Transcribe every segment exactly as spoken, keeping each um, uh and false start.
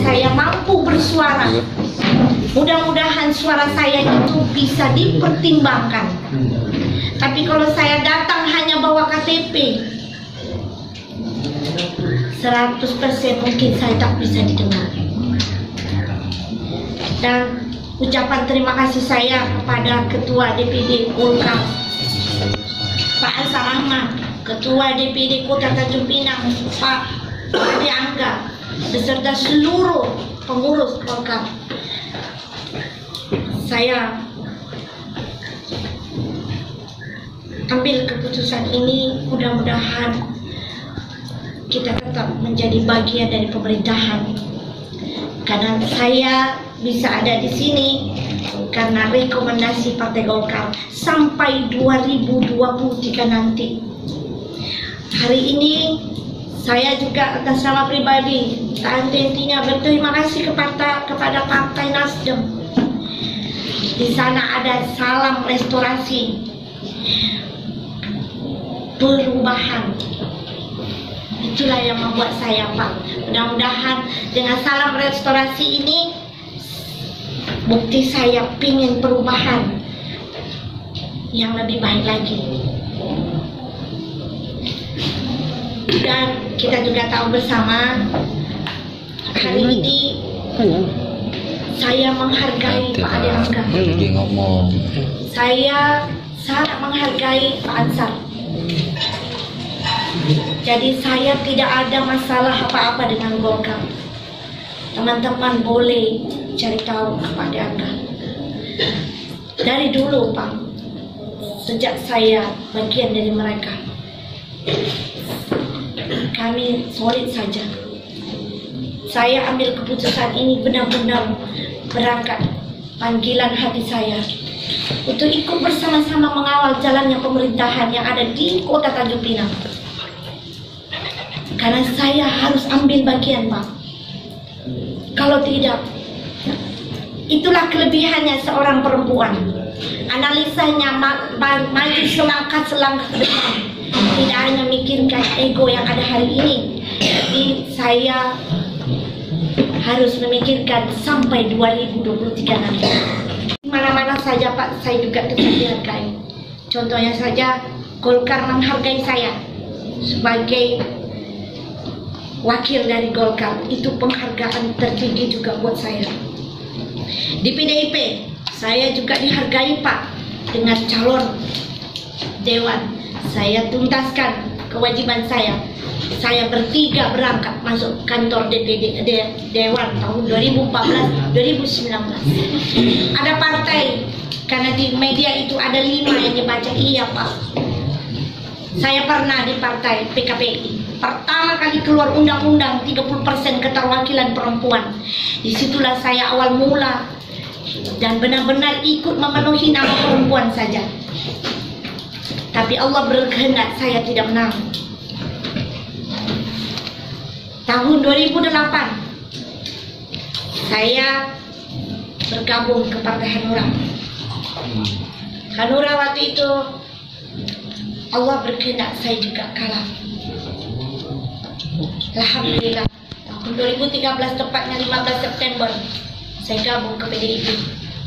saya mampu bersuara. Mudah-mudahan suara saya itu bisa dipertimbangkan. Tapi kalau saya datang hanya bawa K T P, seratus persen mungkin saya tak bisa didengar. Dan ucapan terima kasih saya kepada Ketua D P D Golkar Pak Ansar Ahmad, Ketua D P D Kota Tanjung Pinang Pak Ade Angga, beserta seluruh pengurus Golkar. Saya ambil keputusan ini, mudah-mudahan kita tetap menjadi bagian dari pemerintahan. Karena saya bisa ada di sini karena rekomendasi Partai Golkar sampai dua ribu dua puluh tiga nanti. Hari ini saya juga atas nama pribadi tak henti-hentinya berterima kasih kepada kepada Partai Nasdem. Di sana ada salam restorasi, perubahan. Itulah yang membuat saya, Pak. Mudah-mudahan dengan salam restorasi ini, bukti saya pingin perubahan yang lebih baik lagi. Dan kita juga tahu bersama, hari ini saya menghargai Pak Ade Angga. Saya sangat menghargai Pak Ansar. Jadi saya tidak ada masalah apa-apa dengan Golkar. Teman-teman boleh cari tahu kepada Ade Angga. Dari dulu, Pak, sejak saya bagian dari mereka, kami solid saja. Saya ambil keputusan ini benar-benar berangkat panggilan hati saya untuk ikut bersama-sama mengawal jalannya pemerintahan yang ada di Kota Tanjung Pinang. Karena saya harus ambil bagian, Pak. Kalau tidak, itulah kelebihannya seorang perempuan. Analisanya ma ma maju selangkah selangkah ke depan. Tidak hanya mikirkan ego yang ada hari ini, tapi saya harus memikirkan sampai dua ribu dua puluh tiga nanti. Mana-mana saja, Pak, saya juga tetap dihargai. Contohnya saja, Golkar menghargai saya sebagai wakil dari Golkar. Itu penghargaan tertinggi juga buat saya. Di P D I P, saya juga dihargai, Pak, dengan calon dewan. Saya tuntaskan kewajiban saya. Saya bertiga berangkat masuk kantor D P D de, Dewan tahun dua ribu empat belas dua ribu sembilan belas. Ada partai, karena di media itu ada lima yang dibaca. Iya, Pak, saya pernah di partai P K P I. Pertama kali keluar undang-undang tiga puluh persen keterwakilan perempuan. Disitulah saya awal mula dan benar-benar ikut memenuhi nama perempuan saja. Tapi Allah berkehendak saya tidak menang. Tahun dua ribu delapan saya bergabung ke Partai Hanura. Hanura waktu itu Allah berkehendak saya juga kalah. Alhamdulillah, tahun dua ribu tiga belas, tepatnya lima belas September, saya gabung ke P D I P.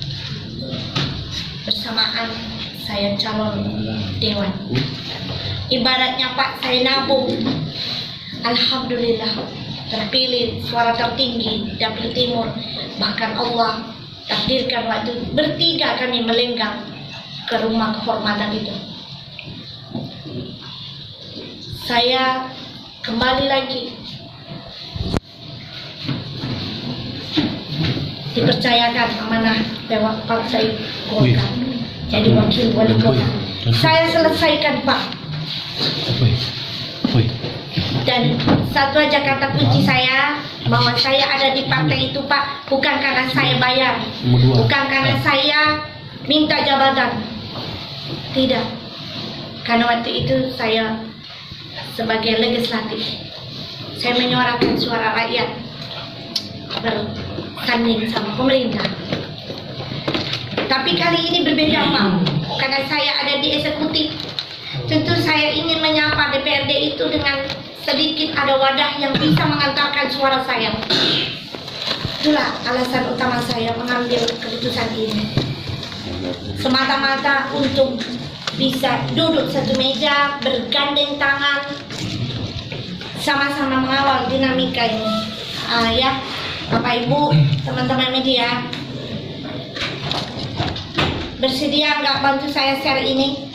Bersamaan saya calon dewan. Ibaratnya, Pak, saya nabung. Alhamdulillah, terpilih suara tertinggi Dapil Timur. Bahkan Allah takdirkan waktu bertiga kami melenggang ke rumah kehormatan itu. Saya kembali lagi dipercayakan amanah lewat Partai Golkar jadi wakil wali kota. Saya selesaikan, Pak. Dan satu aja kata kunci saya, bahwa saya ada di partai itu, Pak, bukan karena saya bayar, bukan karena saya minta jabatan, tidak. Karena waktu itu saya sebagai legislatif, saya menyuarakan suara rakyat bersanding sama pemerintah. Tapi kali ini berbeda, Pak, karena saya ada di eksekutif. Tentu saya ingin menyapa D P R D itu dengan sedikit ada wadah yang bisa mengantarkan suara saya. Itulah alasan utama saya mengambil keputusan ini. Semata-mata untuk bisa duduk satu meja, bergandeng tangan, sama-sama mengawal dinamika ini. Uh, ya, Bapak Ibu, teman-teman media, bersedia nggak bantu saya share ini?